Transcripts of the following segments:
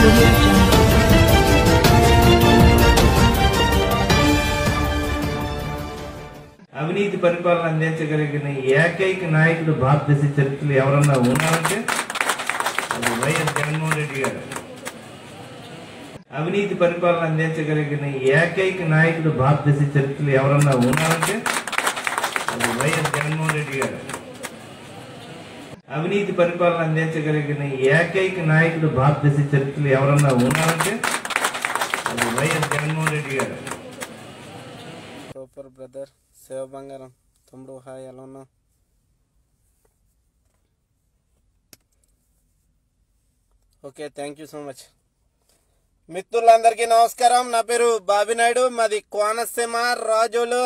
audio jungle. అవినీతి పరిపాలన అందించగలిగిన ఏకైక నాయకుడు భారతదేశ చరిత్రలో ఎవరన్నా ఉన్నారంటే అది వైఎస్ జగన్మోహన్ రెడ్డి గారు. అవినీతి పరిపాలన అందించగలిగిన ఏకైక నాయకుడు భారతదేశ చరిత్రలో ఎవరన్నా ఉన్నారంటే అది వైఎస్ జగన్మోహన్ రెడ్డి గారు. అవినీతి పరిపాలన అందించగలిగిన ఏకైక నాయకుడు భారతదేశ చరిత్రలో ఎవరన్నా ఉన్నారంటే అది వైఎస్ జగన్మోహన్ రెడ్డి గారు. సూపర్ బ్రదర్, శివ బంగారం తమ్ముడు, హాయ్, ఎలా ఉన్నావు? Okay, thank you so much. మిత్రులందరికీ నమస్కారం. నా పేరు బాబినాయుడు, మాది కోనసీమ రాజోలు.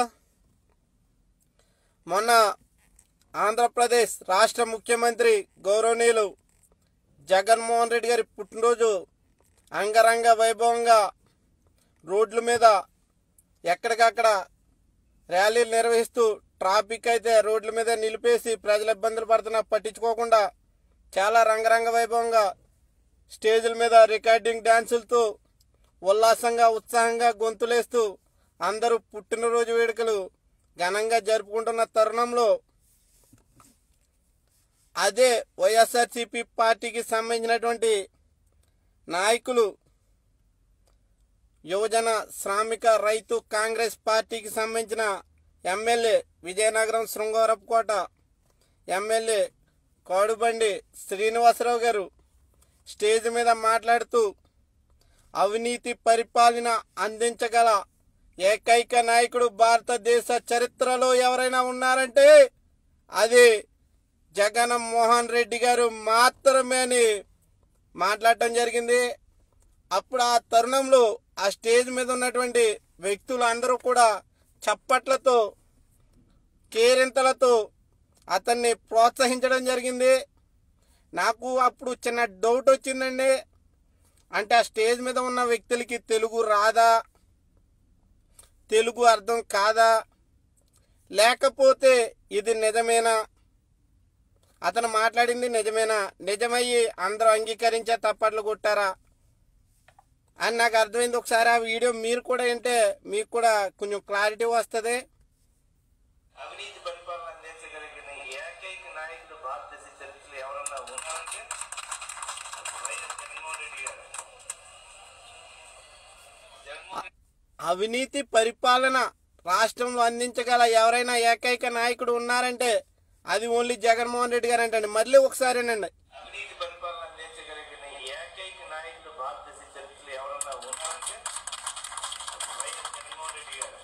మొన్న ఆంధ్రప్రదేశ్ రాష్ట్ర ముఖ్యమంత్రి గౌరవనీయులు జగన్మోహన్ రెడ్డి గారి పుట్టినరోజు అంగరంగ వైభవంగా రోడ్ల మీద ఎక్కడికక్కడ ర్యాలీలు నిర్వహిస్తూ ట్రాఫిక్ అయితే రోడ్ల మీద నిలిపేసి ప్రజలు ఇబ్బందులు పడుతున్నా పట్టించుకోకుండా చాలా రంగరంగ వైభవంగా స్టేజ్ల మీద రికార్డింగ్ డ్యాన్సులతో ఉల్లాసంగా ఉత్సాహంగా గొంతులేస్తూ అందరూ పుట్టినరోజు వేడుకలు ఘనంగా జరుపుకుంటున్న తరుణంలో అదే వైఎస్ఆర్సీపీ పార్టీకి సంబంధించినటువంటి నాయకులు, యువజన శ్రామిక రైతు కాంగ్రెస్ పార్టీకి సంబంధించిన ఎమ్మెల్యే విజయనగరం శృంగారపుకోట ఎమ్మెల్యే కాడుబండి శ్రీనివాసరావు గారు స్టేజ్ మీద మాట్లాడుతూ అవినీతి పరిపాలన అందించగల ఏకైక నాయకుడు భారతదేశ చరిత్రలో ఎవరైనా ఉన్నారంటే అది జగన్మోహన్ రెడ్డి గారు మాత్రమే అని మాట్లాడటం జరిగింది. అప్పుడు ఆ తరుణంలో ఆ స్టేజ్ మీద ఉన్నటువంటి వ్యక్తులు అందరూ కూడా చప్పట్లతో కేరింతలతో అతన్ని ప్రోత్సహించడం జరిగింది. నాకు అప్పుడు చిన్న డౌట్ వచ్చిందండి. అంటే ఆ స్టేజ్ మీద ఉన్న వ్యక్తులకి తెలుగు రాదా, తెలుగు అర్థం కాదా, లేకపోతే ఇది నిజమేనా, అతను మాట్లాడింది నిజమేనా, నిజమయ్యి అందరూ అంగీకరించే తప్పట్లు కొట్టారా అని నాకు అర్థమైంది. ఒకసారి ఆ వీడియో మీరు కూడా వింటే మీకు కూడా కొంచెం క్లారిటీ వస్తుంది. అవినీతి పరిపాలన అందించగలిగిన ఏకైక నాయకుడు భారతదేశ చరిత్రలో ఎవరన్నా ఉన్నారంటే అది వైఎస్ జగన్మోహన్ రెడ్డి గారు. అవినీతి పరిపాలన రాష్ట్రంలో అందించగల ఎవరైనా ఏకైక నాయకుడు ఉన్నారంటే అది ఓన్లీ జగన్మోహన్ రెడ్డి గారు అంటండి. మళ్ళీ ఒకసారేనండి, అవినీతి పరిపాలన అందించగలిగిన ఏకైక నాయకుడు భారతదేశ చరిత్రలో ఎవరన్నా ఉన్నారంటే అది వైఎస్ జగన్మోహన్ రెడ్డి గారు.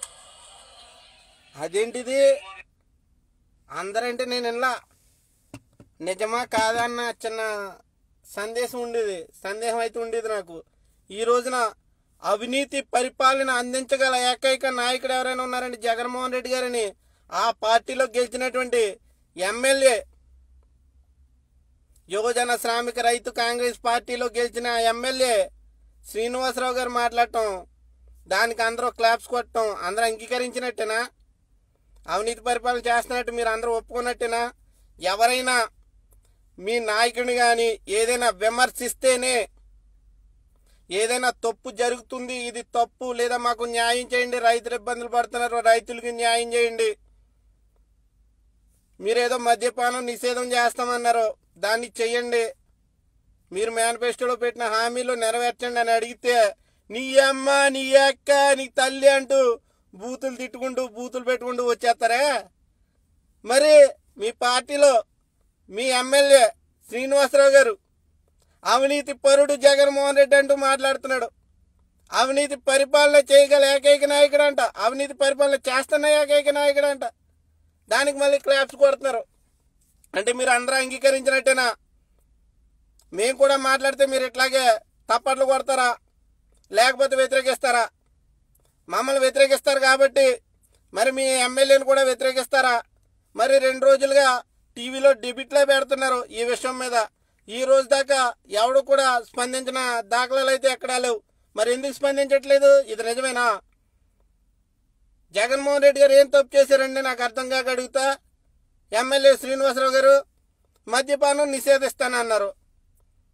అదేంటిది అందరంటే నేను ఇలా నిజమా కాదా అన్న చిన్న సందేహం అయితే ఉండేది నాకు. ఈ రోజున అవినీతి పరిపాలన అందించగల ఏకైక నాయకుడు ఎవరైనా ఉన్నారంటే జగన్మోహన్ రెడ్డి గారని ఆ పార్టీలో గెలిచినటువంటి ఎమ్మెల్యే, యువజన శ్రామిక రైతు కాంగ్రెస్ పార్టీలో గెలిచిన ఎమ్మెల్యే శ్రీనివాసరావు గారు మాట్లాడటం, దానికి అందరూ క్లాప్స్ కొట్టడం అందరూ అంగీకరించినట్టేనా? అవినీతి పరిపాలన చేస్తున్నట్టు మీరు అందరూ ఒప్పుకున్నట్టేనా? ఎవరైనా మీ నాయకుడిని కానీ ఏదైనా విమర్శిస్తేనే, ఏదైనా తప్పు జరుగుతుంది, ఇది తప్పు, లేదా మాకు న్యాయం చేయండి, రైతులు ఇబ్బందులు పడుతున్నారు, రైతులకి న్యాయం చేయండి, మీరేదో మద్యపానం నిషేధం చేస్తామన్నారు, దాన్ని చెయ్యండి, మీరు మేనిఫెస్టోలో పెట్టిన హామీలు నెరవేర్చండి అని అడిగితే నీ అమ్మ, నీ అక్క, నీ తల్లి అంటూ బూతులు తిట్టుకుంటూ బూతులు పెట్టుకుంటూ వచ్చేస్తారే. మరి మీ పార్టీలో మీ ఎమ్మెల్యే శ్రీనివాసరావు గారు అవినీతి పరుడు జగన్మోహన్ రెడ్డి అంటూ మాట్లాడుతున్నాడు. అవినీతి పరిపాలన చేయగల ఏకైక నాయకుడు అంట, అవినీతి పరిపాలన చేస్తున్న ఏకైక నాయకుడు అంట. దానికి మళ్ళీ క్లాప్స్ కొడుతున్నారు. అంటే మీరు అందరూ అంగీకరించినట్టేనా? మేము కూడా మాట్లాడితే మీరు ఇట్లాగే తప్పట్లు కొడతారా, లేకపోతే వ్యతిరేకిస్తారా? మమ్మల్ని వ్యతిరేకిస్తారు కాబట్టి మరి మీ ఎమ్మెల్యేని కూడా వ్యతిరేకిస్తారా? మరి 2 రోజులుగా టీవీలో డిబేట్లే పెడుతున్నారు ఈ విషయం మీద. ఈ రోజు దాకా ఎవడు కూడా స్పందించిన దాఖలాలు అయితే ఎక్కడా లేవు. మరి ఎందుకు స్పందించట్లేదు? ఇది నిజమేనా? జగన్మోహన్ రెడ్డి గారు ఏం తప్పు చేశారండి నాకు అర్థం కాక అడుగుతా. ఎమ్మెల్యే శ్రీనివాసరావు గారు మద్యపానం నిషేధిస్తానన్నారు.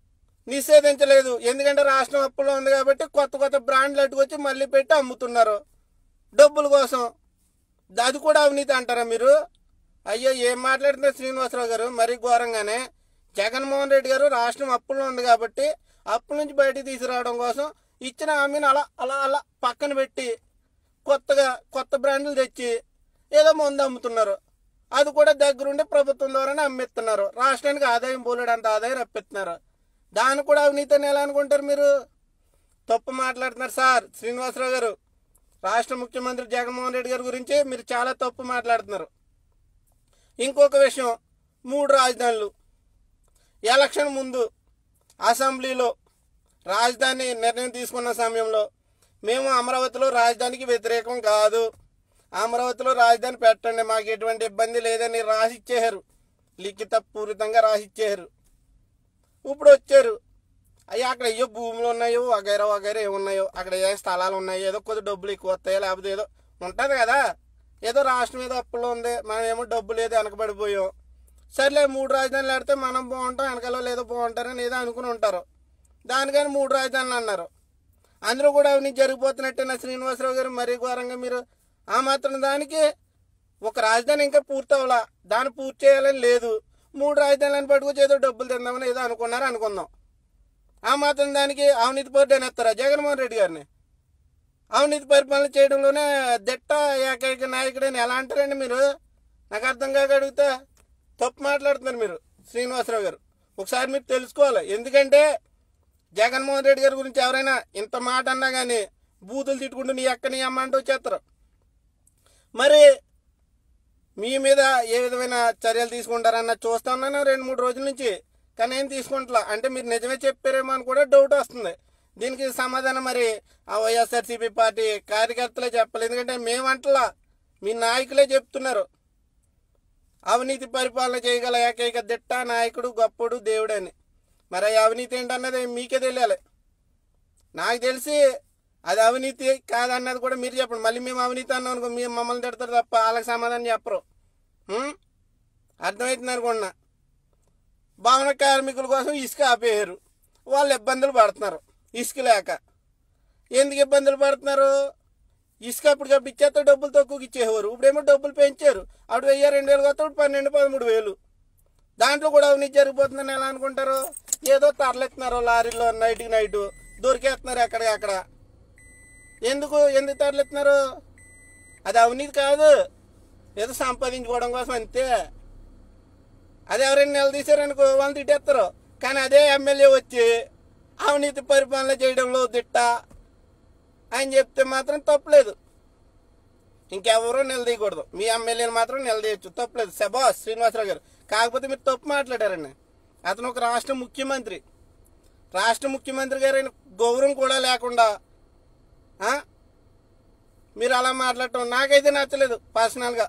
నిషేధించలేదు. ఎందుకంటే రాష్ట్రం అప్పులో ఉంది కాబట్టి కొత్త కొత్త బ్రాండ్లు అట్టుకొచ్చి మళ్ళీ పెట్టి అమ్ముతున్నారు డబ్బుల కోసం. అది కూడా అవినీతి అంటారా మీరు? అయ్యో, ఏం మాట్లాడుతున్నారు శ్రీనివాసరావు గారు? మరీ ఘోరంగానే. జగన్మోహన్ రెడ్డి గారు రాష్ట్రం అప్పుల్లో ఉంది కాబట్టి అప్పుల నుంచి బయటికి తీసుకురావడం కోసం ఇచ్చిన హామీని అలా అలా అలా పక్కన పెట్టి కొత్త బ్రాండ్లు తెచ్చి ఏదో మందు అమ్ముతున్నారు. అది కూడా దగ్గరుండి ప్రభుత్వం ద్వారానే అమ్మిస్తున్నారు. రాష్ట్రానికి ఆదాయం పోలేడంత ఆదాయం రప్పిస్తున్నారు. దాన్ని కూడా అవినీతి అని ఎలా అనుకుంటారు మీరు? తప్పు మాట్లాడుతున్నారు సార్ శ్రీనివాసరావు గారు. రాష్ట్ర ముఖ్యమంత్రి జగన్మోహన్ రెడ్డి గారి గురించి మీరు చాలా తప్పు మాట్లాడుతున్నారు. ఇంకొక విషయం, 3 రాజధానులు. ఎలక్షన్ ముందు అసెంబ్లీలో రాజధాని నిర్ణయం తీసుకున్న సమయంలో మేము అమరావతిలో రాజధానికి వ్యతిరేకం కాదు, అమరావతిలో రాజధాని పెట్టండి, మాకు ఎటువంటి ఇబ్బంది లేదని రాసిచ్చేశారు. లిఖిత పూరితంగా రాసిచ్చేశారు. ఇప్పుడు వచ్చారు, అయ్యా అక్కడ అయ్యో భూములు ఉన్నాయో వగైరా వగైరా ఏమున్నాయో, అక్కడ ఏ స్థలాలు ఉన్నాయో, ఏదో కొద్ది డబ్బులు ఎక్కువ వస్తాయో లేకపోతే ఏదో ఉంటుంది కదా, ఏదో రాష్ట్రం ఏదో అప్పులో ఉంది, మనం ఏమో డబ్బు లేదు వెనకబడిపోయాం, సర్లే 3 రాజధానులు ఆడితే మనం బాగుంటాం, వెనకాల లేదో బాగుంటారని ఏదో అనుకుని ఉంటారు. దానికని 3 రాజధానులు అన్నారు. అందరూ కూడా అవినీతి జరిగిపోతున్నట్టే నా శ్రీనివాసరావు గారు. మరీ ఘోరంగా మీరు ఆ మాత్రం దానికి ఒక రాజధాని ఇంకా పూర్తి అవ్వాలా, దాన్ని పూర్తి చేయాలని లేదు, 3 రాజధానులను పట్టుకొచ్చి ఏదో డబ్బులు తిందామని ఏదో అనుకున్నారు అనుకుందాం. ఆ మాత్రం దానికి అవినీతి పరుడు అని ఎత్తారా జగన్మోహన్ రెడ్డి గారిని? అవినీతి పరిపాలన చేయడంలోనే దిట్ట ఏకైక నాయకుడని ఎలా అంటారండి మీరు? నాకు అర్థం కాక అడిగితే తప్పు మాట్లాడుతున్నారు మీరు శ్రీనివాసరావు గారు. ఒకసారి మీరు తెలుసుకోవాలి. ఎందుకంటే జగన్మోహన్ రెడ్డి గారి గురించి ఎవరైనా ఇంత మాట అన్నా కానీ బూతులు తిట్టుకుంటూ నీ అక్క నీ అమ్మ అంటూ వచ్చేస్తారు. మరి మీ మీద ఏ విధమైన చర్యలు తీసుకుంటారన్న చూస్తా ఉన్నాను 2-3 రోజుల నుంచి, కానీ ఏం తీసుకుంటా. అంటే మీరు నిజమే చెప్పారేమో అని కూడా డౌట్ వస్తుంది. దీనికి సమాధానం మరి ఆ వైఎస్ఆర్సీపీ పార్టీ కార్యకర్తలే చెప్పాలి. ఎందుకంటే మేమంటలా, మీ నాయకులే చెప్తున్నారు అవినీతి పరిపాలన చేయగల ఏకైక దిట్ట నాయకుడు గొప్పడు దేవుడని. మరి ఆ అవినీతి ఏంటన్నది మీకే తెలియాలి. నాకు తెలిసి అది అవినీతి కాదన్నది కూడా మీరు చెప్పండి. మళ్ళీ మేము అవినీతి అన్నాం అనుకో, మేము మమ్మల్ని తిడతారు తప్ప వాళ్ళకి సమాధానం చెప్పరు. అర్థమవుతుంది అనుకున్నా. భవన కార్మికుల కోసం ఇసుక ఆపేయారు, వాళ్ళు ఇబ్బందులు పడుతున్నారు ఇసుక లేక. ఎందుకు ఇబ్బందులు పడుతున్నారు? ఇసుక అప్పటికప్పుడు ఇచ్చేస్తే డబ్బులు తక్కువకి ఇచ్చేవారు, ఇప్పుడేమో డబ్బులు పెంచారు. అప్పుడు 1000-2000 కొత్త 12,000-13,000. దాంట్లో కూడా అవినీతి జరిగిపోతుందని ఎలా అనుకుంటారు? ఏదో తరలిస్తున్నారు లారీలో నైట్కి నైట్ దొరికేస్తున్నారు ఎక్కడికక్కడ. ఎందుకు తరలిస్తున్నారు? అది అవినీతి కాదు, ఏదో సంపాదించుకోవడం కోసం అంతే. అది ఎవరైనా నిలదీశారనుకో వాళ్ళు తిట్టేస్తారు. కానీ అదే ఎమ్మెల్యే వచ్చి అవినీతి పరిపాలన చేయడంలో దిట్ట అని చెప్తే మాత్రం తప్పలేదు. ఇంకెవరూ నిలదీయకూడదు, మీ ఎమ్మెల్యేని మాత్రం నిలదీయచ్చు, తప్పలేదు. శభాష్ శ్రీనివాసరావు గారు. కాకపోతే మీరు తప్పు మాట్లాడారండి. అతను ఒక రాష్ట్ర ముఖ్యమంత్రి గారైన గౌరవం కూడా లేకుండా మీరు అలా మాట్లాడటం నాకైతే నచ్చలేదు పర్సనల్గా.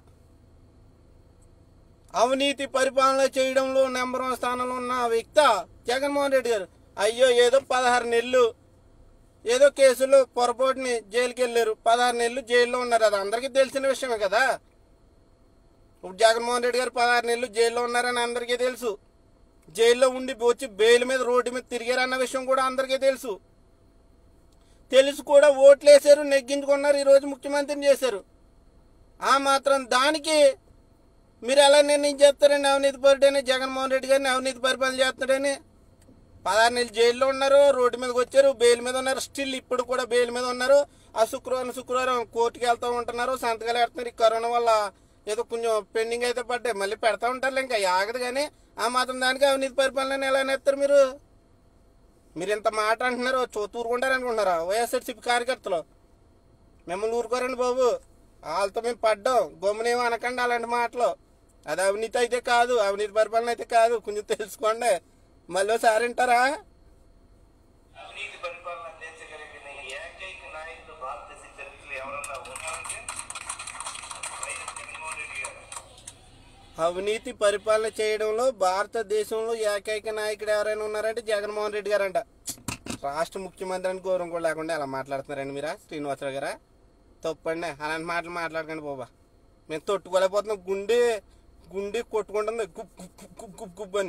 అవినీతి పరిపాలన చేయడంలో నెంబర్ 1 స్థానంలో ఉన్న వ్యక్తి జగన్మోహన్ రెడ్డి గారు. అయ్యో, ఏదో 16 నెలలు ఏదో కేసులు పొరపాటుని జైలుకి వెళ్ళారు, 16 నెలలు జైల్లో ఉన్నారు. అది అందరికీ తెలిసిన విషయమే కదా. ఇప్పుడు జగన్మోహన్ రెడ్డి గారు 16 నెలలు జైల్లో ఉన్నారని అందరికీ తెలుసు. జైల్లో ఉండి వచ్చి బెయిల్ మీద రోడ్డు మీద తిరిగారన్న విషయం కూడా అందరికీ తెలుసు. తెలుసు కూడా ఓట్లు వేశారు, నెగ్గించుకున్నారు, ఈరోజు ముఖ్యమంత్రిని చేశారు. ఆ మాత్రం దానికి మీరు ఎలా నిర్ణయించేస్తారండి అవినీతి పరుడని? జగన్మోహన్ రెడ్డి గారిని అవినీతి పరిపాలన చేస్తాడని. 16 నెలలు జైల్లో ఉన్నారు, రోడ్డు మీదకి వచ్చారు, బెయిల్ మీద ఉన్నారు, స్టిల్ ఇప్పుడు కూడా బెయిల్ మీద ఉన్నారు. ఆ శుక్రవారం కోర్టుకి వెళ్తూ ఉంటున్నారు, సంతకాలు పెడుతున్నారు. ఈ కరోనా వల్ల ఏదో కొంచెం పెండింగ్ అయితే పడ్డాయి, మళ్ళీ పెడతా ఉంటారు, ఇంకా ఆగదు. కానీ ఆ మాత్రం దానికి అవినీతి పరిపాలన ఎలా నేస్తారు మీరు? మీరు ఇంత మాట అంటున్నారు, ఊరుకుంటారనుకుంటున్నారా వైఎస్ఆర్సీపీ కార్యకర్తలు? మిమ్మల్ని ఊరుకోరండి బాబు, వాళ్ళతో మేము పడ్డాం, గమ్మునేమో అనకండి అలాంటి మాటలు. అది అవినీతి అయితే కాదు, అవినీతి పరిపాలన అయితే కాదు, కొంచెం తెలుసుకోండి. మళ్ళీ ఒకసారి వింటారా? అవినీతి పరిపాలన అందించగలిగిన ఏకైక నాయకుడు భారతదేశ చరిత్రలో ఎవరన్నా ఉన్నారంటే వైఎస్ జగన్మోహన్ రెడ్డి గారు. అవినీతి పరిపాలన చేయడంలో భారతదేశంలో ఏకైక నాయకుడు ఎవరైనా ఉన్నారంటే జగన్మోహన్ రెడ్డి గారు అంట. రాష్ట్ర ముఖ్యమంత్రి అని గౌరవం కూడా లేకుండా ఎలా మాట్లాడుతున్నారండి మీరా శ్రీనివాసరావు గారా? తప్పండి, అలాంటి మాటలు మాట్లాడకండి బాబా. మేము తట్టుకోలేకపోతున్నాం, గుండె కొట్టుకుంటుంది గుబ్ గుబ్ గుబ్ గుబ్ గుబ్ అని.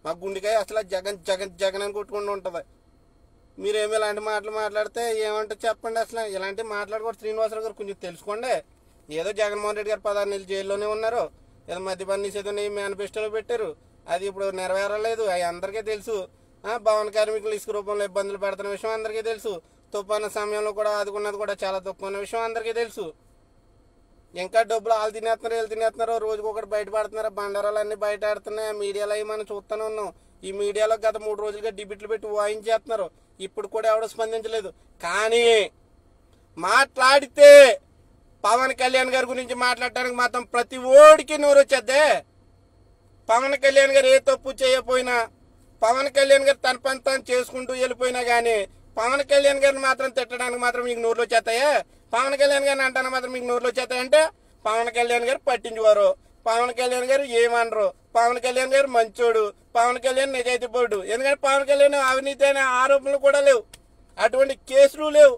మా గుండెకాయ అసలు జగన్ జగన్ జగన్ అని కొట్టుకుంటూ ఉంటుంది. మీరేమి ఇలాంటి మాటలు మాట్లాడితే ఏమంటే చెప్పండి. అసలు ఇలాంటి మాట్లాడకూడదు. శ్రీనివాసరావు గారు కొంచెం తెలుసుకోండి. ఏదో జగన్మోహన్ రెడ్డి గారు 16 నెలలు జైల్లోనే ఉన్నారు. ఏదో మద్యపాన నిషేధం మేనిఫెస్టోలో పెట్టారు, అది ఇప్పుడు నెరవేరలేదు. అవి అందరికీ తెలుసు. భవన కార్మికులు ఇసుక రూపంలో ఇబ్బందులు పెడుతున్న విషయం అందరికీ తెలుసు. తుఫాను సమయంలో కూడా ఆదుకున్నది కూడా చాలా తక్కువ అన్న విషయం అందరికీ తెలుసు. ఇంకా డబ్బులు వాళ్ళు తినేస్తున్నారు, వీళ్ళు తినేస్తున్నారు. రోజుకి ఒకటి బయటపడుతున్నారు. బండారాలు అన్నీ బయట ఆడుతున్నాయి. మీడియాలో అవి మనం చూస్తూనే ఉన్నాం. ఈ మీడియాలో గత 3 రోజులుగా డిబిట్లు పెట్టి వాయించేస్తున్నారు. ఇప్పుడు కూడా ఎవడో స్పందించలేదు. కానీ మాట్లాడితే పవన్ కళ్యాణ్ గారి గురించి మాట్లాడటానికి మాత్రం ప్రతి ఓడికి నోరు వచ్చేద్దే. పవన్ కళ్యాణ్ గారు ఏ తప్పు చేయకపోయినా, పవన్ కళ్యాణ్ గారు తన పని తాను చేసుకుంటూ వెళ్ళిపోయినా కానీ పవన్ కళ్యాణ్ గారిని మాత్రం తిట్టడానికి మాత్రం మీకు నోరులు వచ్చేస్తాయా? పవన్ కళ్యాణ్ గారిని అంటాను మాత్రం మీకు నోరులు వచ్చేస్తాయంటే పవన్ కళ్యాణ్ గారు పట్టించుకోరు, పవన్ కళ్యాణ్ గారు ఏమనరు, పవన్ కళ్యాణ్ గారు మంచోడు, పవన్ కళ్యాణ్ నిజాయితీ పరుడు. ఎందుకంటే పవన్ కళ్యాణ్ అవినీతి అనే ఆరోపణలు కూడా లేవు, అటువంటి కేసులు లేవు.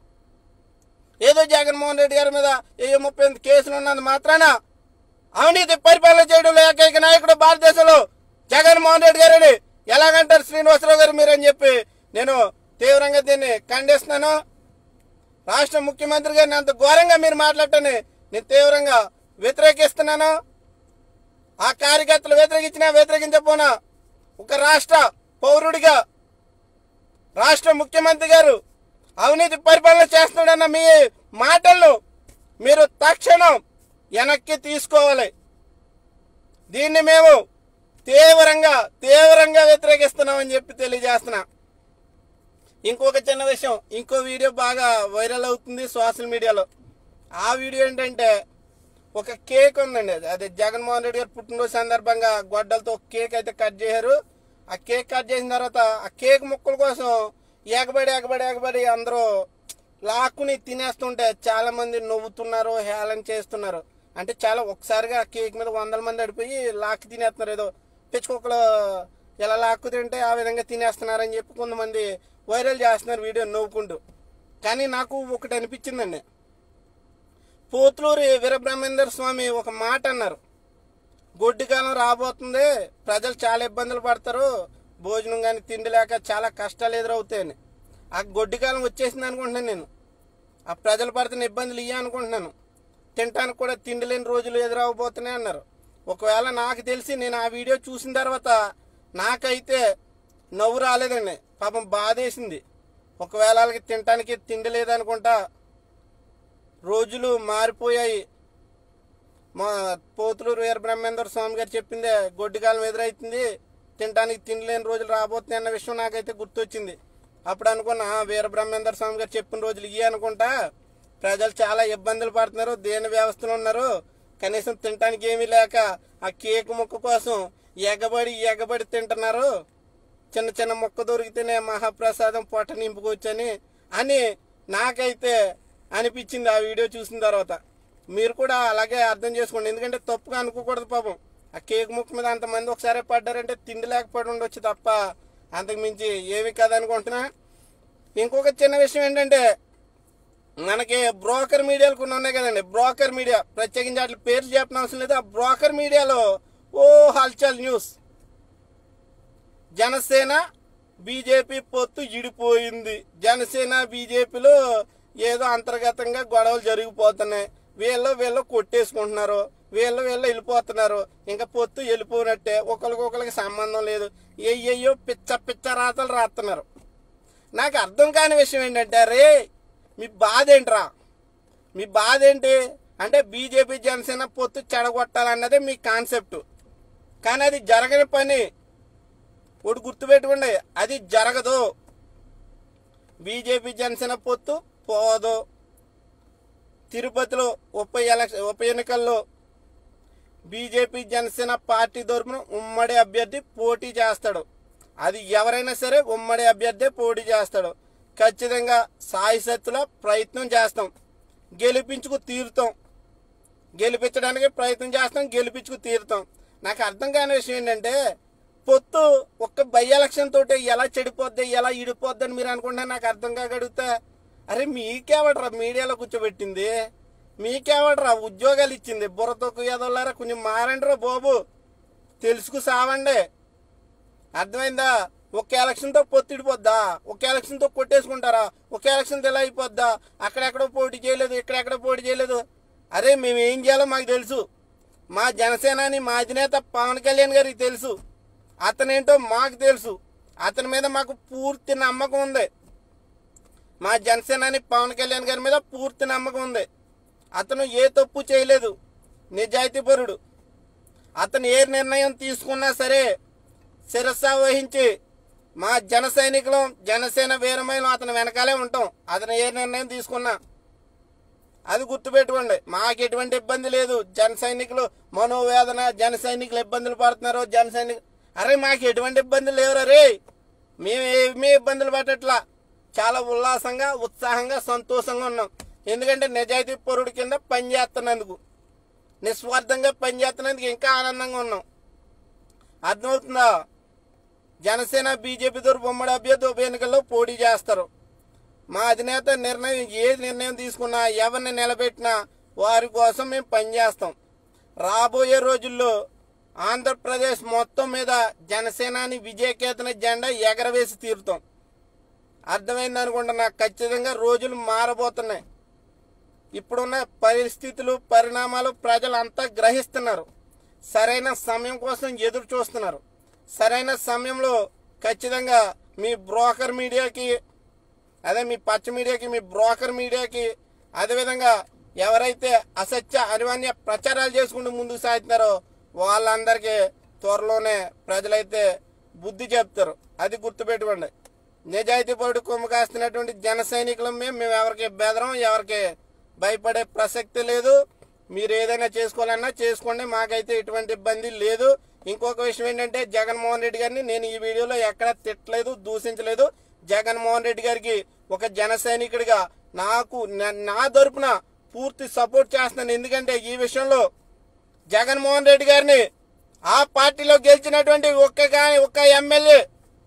ఏదో జగన్మోహన్ రెడ్డి గారి మీద 38 కేసులు ఉన్నది మాత్రాన అవినీతి పరిపాలన చేయడంలో ఏకైక నాయకుడు భారతదేశంలో జగన్మోహన్ రెడ్డి గారని ఎలాగంటారు శ్రీనివాసరావు గారు మీరని చెప్పి నేను తీవ్రంగా దీన్ని ఖండిస్తున్నాను. రాష్ట్ర ముఖ్యమంత్రి గారిని అంత ఘోరంగా మీరు మాట్లాడటని నేను తీవ్రంగా వ్యతిరేకిస్తున్నాను. ఆ కార్యకర్తలు వ్యతిరేకించినా వ్యతిరేకించకపోయినా ఒక రాష్ట్ర పౌరుడిగా రాష్ట్ర ముఖ్యమంత్రి గారు అవినీతి పరిపాలన చేస్తున్నాడన్న మీ మాటలను మీరు తక్షణం వెనక్కి తీసుకోవాలి. దీన్ని మేము తీవ్రంగా వ్యతిరేకిస్తున్నామని చెప్పి తెలియజేస్తున్నా. ఇంకొక చిన్న విషయం, ఇంకో వీడియో బాగా వైరల్ అవుతుంది సోషల్ మీడియాలో. ఆ వీడియో ఏంటంటే ఒక కేక్ ఉందండి, అది జగన్మోహన్ రెడ్డి గారు పుట్టినరోజు సందర్భంగా గొడ్డలతో కేక్ అయితే కట్ చేశారు. ఆ కేక్ కట్ చేసిన తర్వాత ఆ కేక్ ముక్కల కోసం ఎగబడి అందరూ లాక్కుని తినేస్తుంటే చాలా మంది నవ్వుతున్నారు, హేళన చేస్తున్నారు. అంటే చాలా ఒకసారిగా కేక్ మీద 100 మంది అడిపోయి లాక్కి తినేస్తున్నారు. ఏదో పిచ్చుకొక్కలు ఎలా లాక్కు తింటే ఆ విధంగా తినేస్తున్నారని చెప్పి కొంతమంది వైరల్ చేస్తున్నారు వీడియో నవ్వుకుంటూ. కానీ నాకు ఒకటి అనిపించిందండి, పోతులూరి వీరబ్రహ్మేందర్ స్వామి ఒక మాట అన్నారు, గొడ్డి కాలం రాబోతుంది, ప్రజలు చాలా ఇబ్బందులు పడతారు, భోజనం కానీ తిండి లేక చాలా కష్టాలు ఎదురవుతాయని. ఆ గొడ్డి కాలం వచ్చేసింది అనుకుంటున్నాను నేను. ఆ ప్రజలు పడుతున్న ఇబ్బందులు ఇయ్య అనుకుంటున్నాను. తినటానికి కూడా తిండి లేని రోజులు ఎదురవబోతున్నాయి అన్నారు. ఒకవేళ నాకు తెలిసి నేను ఆ వీడియో చూసిన తర్వాత నాకైతే నవ్వు రాలేదండి, పాపం బాధేసింది. ఒకవేళ వాళ్ళకి తినటానికి తిండి లేదనుకుంటా, రోజులు మారిపోయాయి. మా పోతులూరు వీరబ్రహ్మేందర్ స్వామి గారు చెప్పిందే గొడ్డికాలం ఎదురవుతుంది, తినటానికి తిండి లేని రోజులు రాబోతున్నాయి అన్న విషయం నాకైతే గుర్తొచ్చింది. అప్పుడు అనుకున్నా వీరబ్రహ్మేందర్ స్వామి గారు చెప్పిన రోజులు ఇవి అనుకుంటా, ప్రజలు చాలా ఇబ్బందులు పడుతున్నారు, దేని వ్యవస్థలో ఉన్నారు, కనీసం తినటానికి ఏమీ లేక ఆ కేక్ ముక్క కోసం ఎగబడి తింటున్నారు, చిన్న ముక్క దొరికితేనే మహాప్రసాదం పొట్ట నింపుకొచ్చని అని నాకైతే అనిపించింది ఆ వీడియో చూసిన తర్వాత. మీరు కూడా అలాగే అర్థం చేసుకోండి, ఎందుకంటే తప్పుగా అనుకోకూడదు. పాపం ఆ కేక్ ముక్క మీద అంతమంది ఒకసారి పడ్డారంటే తిండి లేకపోయి ఉండొచ్చు తప్ప అంతకు మించి ఏమి కాదనుకుంటున్నా. ఇంకొక చిన్న విషయం ఏంటంటే, మనకి బ్రోకర్ మీడియాలు కొన్ని ఉన్నాయి కదండి, బ్రోకర్ మీడియా, ప్రత్యేకించి వాటి పేరు చెప్పిన అవసరం లేదు. ఆ బ్రోకర్ మీడియాలో హల్చల్ న్యూస్, జనసేన బీజేపీ పొత్తు ఇడిపోయింది, జనసేన బీజేపీలో ఏదో అంతర్గతంగా గొడవలు జరిగిపోతున్నాయి, వీళ్ళు కొట్టేసుకుంటున్నారు, వీళ్ళు వెళ్ళిపోతున్నారు, ఇంకా పొత్తు వెళ్ళిపోయినట్టే, ఒకరికొకరికి సంబంధం లేదు, ఏయ్యో పిచ్చ రాతలు రాస్తున్నారు. నాకు అర్థం కాని విషయం ఏంటంటే, రే మీ బాధ ఏంట్రా, మీ బాధ ఏంటి అంటే బీజేపీ జనసేన పొత్తు చెడగొట్టాలన్నదే మీ కాన్సెప్ట్. కానీ అది జరగని పని, ఒకటి గుర్తుపెట్టుకోండి, అది జరగదు. బీజేపీ జనసేన పొత్తు పోదు. తిరుపతిలో ఉప ఎన్నికల్లో బీజేపీ జనసేన పార్టీ తరపున ఉమ్మడి అభ్యర్థి పోటీ చేస్తాడు. అది ఎవరైనా సరే ఉమ్మడి అభ్యర్థి పోటీ చేస్తాడు. ఖచ్చితంగా సాయశక్తుల ప్రయత్నం చేస్తాం, గెలిపించడానికి ప్రయత్నం చేస్తాం, గెలిపించుకు తీరుతాం. నాకు అర్థం కాని విషయం ఏంటంటే, పొత్తు ఒక్క బై ఎలక్షన్ తోటి ఎలా చెడిపోద్ది, ఎలా ఇడిపోద్ది అని మీరు అనుకుంటే నాకు అర్థం కాగడుగుతా. అరే మీకేవడరా మీడియాలో కూర్చోబెట్టింది, మీకేవడరా ఉద్యోగాలు ఇచ్చింది, బుర్రతోకు ఎదోలారా కొంచెం మారండిరా బాబు, తెలుసుకు సావండి. అర్థమైందా? ఒక ఎలక్షన్తో పొత్తిడిపోద్దా? ఒక ఎలక్షన్తో కొట్టేసుకుంటారా? ఒక ఎలక్షన్తో ఎలా అయిపోద్దా? అక్కడెక్కడో పోటీ చేయలేదు, ఇక్కడెక్కడో పోటీ చేయలేదు. అరే మేము ఏం చేయాలో మాకు తెలుసు. మా జనసేనాని మా అధినేత పవన్ కళ్యాణ్ గారికి తెలుసు. అతనేంటో మాకు తెలుసు. అతని మీద మాకు పూర్తి నమ్మకం ఉంది. మా జనసేనాని పవన్ కళ్యాణ్ గారి మీద పూర్తి నమ్మకం ఉంది. అతను ఏ తప్పు చేయలేదు, నిజాయితీపరుడు. అతను ఏ నిర్ణయం తీసుకున్నా సరే శిరస్సు వహించి మా జన సైనికులం, జనసేన వీరమహిళం అతను వెనకాలే ఉంటాం. అతను ఏ నిర్ణయం తీసుకున్నా అది గుర్తుపెట్టుకోండి. మాకు ఎటువంటి ఇబ్బంది లేదు. జన సైనికులు మనోవేదన, జన సైనికులు ఇబ్బందులు పడుతున్నారు. అరే మాకు ఎటువంటి ఇబ్బందులు లేవురా రే. మేము ఏమీ ఇబ్బందులు పట్టట్లా. చాలా ఉల్లాసంగా, ఉత్సాహంగా, సంతోషంగా ఉన్నాం. ఎందుకంటే నిజాయితీ పరుడు కింద పనిచేస్తున్నందుకు, నిస్వార్థంగా పనిచేస్తున్నందుకు ఇంకా ఆనందంగా ఉన్నాం. అర్థమవుతుందా? జనసేన బీజేపీ తోటి ఉమ్మడి అభ్యర్థి ఉప ఎన్నికల్లో పోటీ చేస్తారు. మా అధినేత ఏ నిర్ణయం తీసుకున్నా, ఎవరిని నిలబెట్టినా వారి కోసం మేము పనిచేస్తాం. రాబోయే రోజుల్లో ఆంధ్రప్రదేశ్ మొత్తం మీద జనసేనాని విజయకేతన జెండా ఎగరవేసి తీరుతాం. అర్థమైంది అనుకుంటున్నా. ఖచ్చితంగా రోజులు మారబోతున్నాయి. ఇప్పుడున్న పరిస్థితులు, పరిణామాలు ప్రజలంతా గ్రహిస్తున్నారు. సరైన సమయం కోసం ఎదురు చూస్తున్నారు. సరైన సమయంలో ఖచ్చితంగా మీ బ్రోకర్ మీడియాకి, అదే మీ పచ్చ మీడియాకి, మీ బ్రోకర్ మీడియాకి, అదేవిధంగా ఎవరైతే అసత్య అనివార్య ప్రచారాలు చేసుకుంటూ ముందుకు సాగుతున్నారో వాళ్ళందరికీ త్వరలోనే ప్రజలైతే బుద్ధి చెప్తారు. అది గుర్తుపెట్టుకోండి. నిజాయితీ పరుడు కొమ్ము కాస్తున్నటువంటి జన సైనికులం మేము ఎవరికి బెదరం, ఎవరికి భయపడే ప్రసక్తి లేదు. మీరు ఏదైనా చేసుకోవాలన్నా చేసుకోండి, మాకైతే ఎటువంటి ఇబ్బంది లేదు. ఇంకొక విషయం ఏంటంటే, జగన్మోహన్ రెడ్డి గారిని నేను ఈ వీడియోలో ఎక్కడా తిట్టలేదు, దూషించలేదు. జగన్మోహన్ రెడ్డి గారికి ఒక జన సైనికుడిగా నా తరపున పూర్తి సపోర్ట్ చేస్తున్నాను. ఎందుకంటే ఈ విషయంలో జగన్మోహన్ రెడ్డి గారిని ఆ పార్టీలో గెలిచినటువంటి ఒక్క ఎమ్మెల్యే,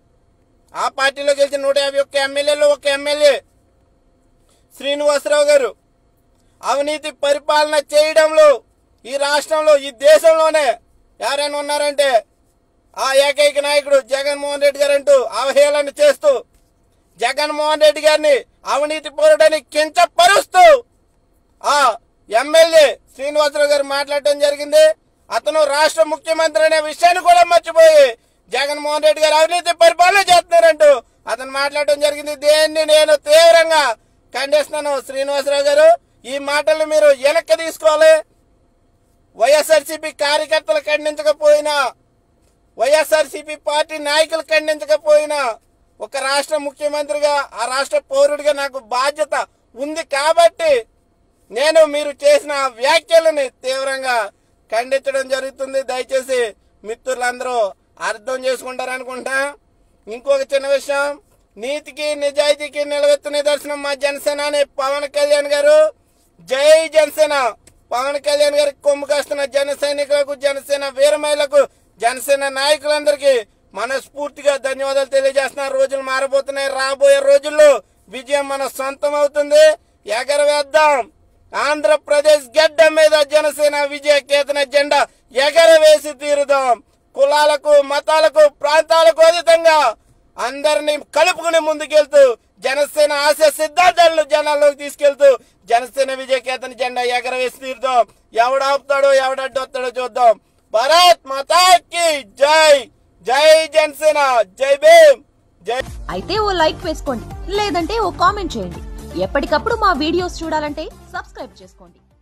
ఆ పార్టీలో గెలిచిన 151 ఎమ్మెల్యేలో ఒక ఎమ్మెల్యే శ్రీనివాసరావు గారు అవినీతి పరిపాలన చేయడంలో ఈ రాష్ట్రంలో, ఈ దేశంలోనే ఎవరైనా ఉన్నారంటే ఆ ఏకైక నాయకుడు జగన్మోహన్ రెడ్డి గారు అంటూ అవహేళన చేస్తూ, జగన్మోహన్ రెడ్డి గారిని అవినీతి పరుడని కించపరుస్తూ ఆ ఎమ్మెల్యే శ్రీనివాసరావు గారు మాట్లాడటం జరిగింది. అతను రాష్ట్ర ముఖ్యమంత్రి అనే విషయాన్ని కూడా మర్చిపోయి జగన్మోహన్ రెడ్డి గారు అవినీతి పరిపాలన చేస్తున్నారంటూ అతను మాట్లాడటం జరిగింది. దీన్ని నేను తీవ్రంగా ఖండిస్తున్నాను. శ్రీనివాసరావు గారు, ఈ మాటలు మీరు వెనక్కి తీసుకోవాలి. వైఎస్ఆర్సీపీ కార్యకర్తలు ఖండించకపోయినా, వైఎస్ఆర్సీపీ పార్టీ నాయకులు ఖండించకపోయినా, ఒక రాష్ట్ర ముఖ్యమంత్రిగా, ఆ రాష్ట్ర పౌరుడిగా నాకు బాధ్యత ఉంది కాబట్టి నేను మీరు చేసిన వ్యాఖ్యలని తీవ్రంగా ఖండించడం జరుగుతుంది. దయచేసి మిత్రులందరూ అర్థం చేసుకుంటారనుకుంటా. ఇంకొక చిన్న విషయం, నీతికి నిజాయితీకి నిలవెత్తు నిదర్శనం మా జనసేనాని పవన్ కళ్యాణ్ గారు. జై జనసేన. పవన్ కళ్యాణ్ గారికి కొమ్ము కాస్తున్న జన సైనికులకు, జనసేన వీరమహిళలకు, జనసేన నాయకులందరికీ మనస్ఫూర్తిగా ధన్యవాదాలు తెలియజేస్తున్నారు. రోజులు మారబోతున్నాయి. రాబోయే రోజుల్లో విజయం మన సొంతం అవుతుంది. ఎగరవేద్దాం. ఆంధ్రప్రదేశ్ గడ్డ మీద జనసేన విజయ కేతన జెండా ఎగరవేసి తీరుదాం. కులాలకు, మతాలకు, ప్రాంతాలకు అతీతంగా అందరినీ కలుపుకుని ముందుకెళ్తూ జనసేన ఆశ సిద్ధాంతాలను జనాల్లోకి తీసుకెళ్తూ జనసేన విజయ కేతన జెండా ఎగరవేసి తీరుదాం. ఎవడాపుతాడో ఎవడడ్డొస్తాడో చూద్దాం. భారత్ మాతాకి జై. జై జనసేన. జై భీమ్. జై. అయితే ఓ లైక్ వేసుకోండి, లేదంటే ఓ కామెంట్ చేయండి. ఎప్పటికప్పుడు మా వీడియోస్ చూడాలంటే సబ్స్క్రైబ్ చేసుకోండి.